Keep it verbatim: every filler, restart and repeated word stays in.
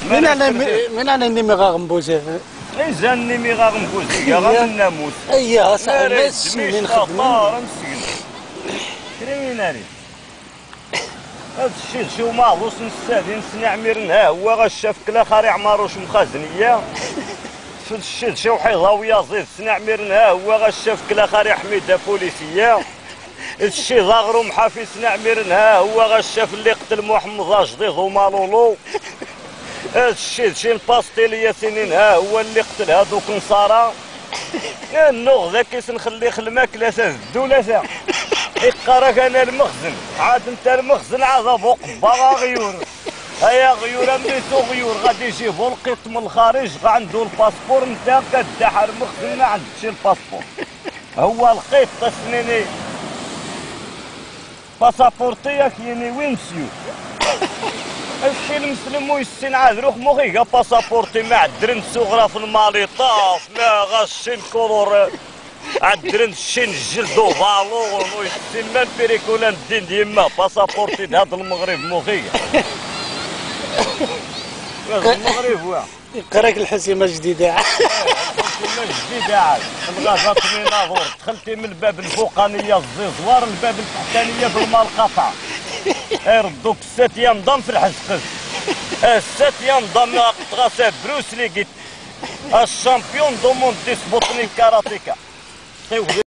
من انا من انا نمي غنبوزي إذا نمي غنبوزي غا من الناموس اييه صاحبي ما السمين خدمة كريمينالي هاد الشيء شو معروس نستاذن سني عميرن ها هو غشاف كلا خاري عماروش مخازنية في الشيء شو حيضاوية زيد سني عميرن ها هو غشاف كلا خاري حميدة بوليسية الشيء ظاغرو محافي سني عميرن ها هو غشاف اللي قتل محمد راشدي ومالولو الشيء شي الباستيلية سنين ها هو اللي قتل هادوك نصارى النوغ ذاك نخلي الماكلة الدولة إقراك أنا المخزن عاد أنت المخزن عاد فوق باغا غيور هيا غيور ميتو غيور غادي يجيبو القط من الخارج غا عنده الباسبور نتا كدحر المخزن ما عندكش الباسبور هو القط تسنيني باسابورتي ياك يعني وين مسيو الشي المسلم ويسين عاد روح مغيقا باسابورتي ما عدرن صغرى في الماليطاف ما غاش الكولور عدرن شين جلدو فالون ويسين ما البريكولان الدين ديما باسابورتي هاد المغرب مغيقا المغرب واه يقراك الحسيمة جديدة الحسيمة جديدة عاد الغازات ميناظور دخلتي من الباب الفوقانية الزيزوار الباب التحتانية بالماء القطع يردوك السات ينضم في الحزقز السات ينضم غاسا بروسلي قلت الشامبيون دو موند دي سبوتني كاراتيكا